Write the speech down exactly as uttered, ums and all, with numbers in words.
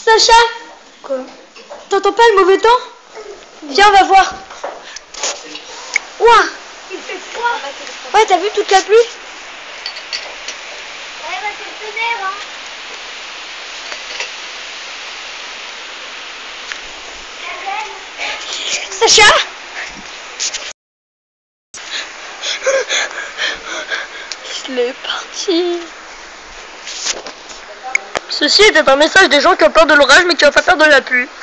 Sacha, Quoi? t'entends pas le mauvais temps? Viens, on va voir. Ouah. Il fait froid. Ouais, t'as vu toute la pluie? Ouais, bah c'est le tonnerre, hein. Sacha? Il est parti. Ceci était un message des gens qui ont peur de l'orage mais qui ont pas peur de la pluie.